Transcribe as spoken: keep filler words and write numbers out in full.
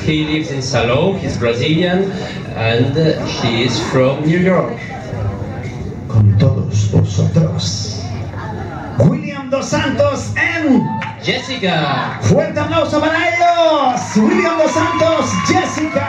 he lives in Salou, he's Brazilian, and uh, she is from New York. Con todos vosotros, William Dos Santos and Jessica. Fuerte aplauso para ellos. William Dos Santos, Jessica.